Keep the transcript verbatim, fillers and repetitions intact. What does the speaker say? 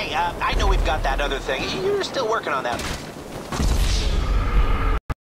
Hey, uh, I know we've got that other thing. You're still working on that.